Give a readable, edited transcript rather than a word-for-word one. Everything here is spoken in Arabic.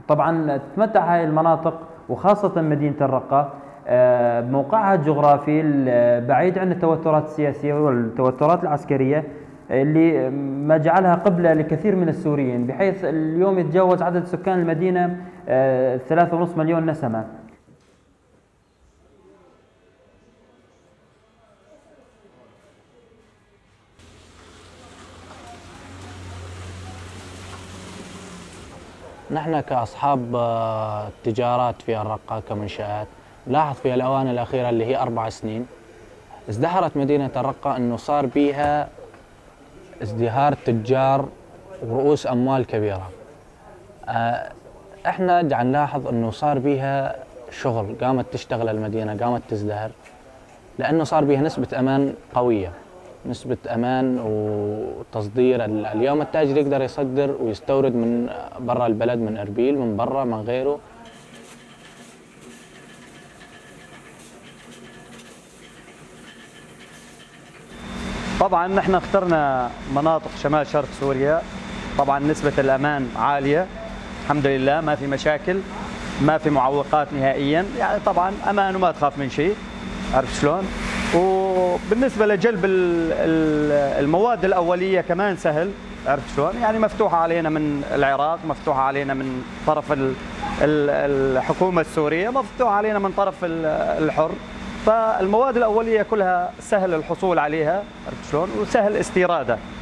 طبعا تتمتع هاي المناطق وخاصة مدينة الرقة بموقعها الجغرافي بعيد عن التوترات السياسية والتوترات العسكرية اللي ما جعلها قبلة لكثير من السوريين، بحيث اليوم يتجاوز عدد سكان المدينة 3.5 مليون نسمة. نحن كأصحاب تجارات في الرقة كمنشآت نلاحظ في الآونة الأخيرة اللي هي 4 سنين ازدهرت مدينة الرقة، أنه صار بيها ازدهار تجار ورؤوس أموال كبيرة. احنا قاعد نلاحظ أنه صار بيها شغل، قامت تشتغل المدينة، قامت تزدهر، لأنه صار بيها نسبة أمان قوية، نسبة أمان وتصدير. اليوم التاجر يقدر يصدر ويستورد من برا البلد، من أربيل، من برا، من غيره. طبعا نحن اخترنا مناطق شمال شرق سوريا، طبعا نسبة الأمان عالية الحمد لله، ما في مشاكل، ما في معوقات نهائيا، يعني طبعا أمان وما تخاف من شيء، عرفت شلون؟ وبالنسبة لجلب المواد الأولية كمان سهل، عرفت شلون؟ يعني مفتوحة علينا من العراق، مفتوحة علينا من طرف الحكومة السورية، مفتوحة علينا من طرف الحر، فالمواد الأولية كلها سهل الحصول عليها، عرفت شلون؟ وسهل استيرادها.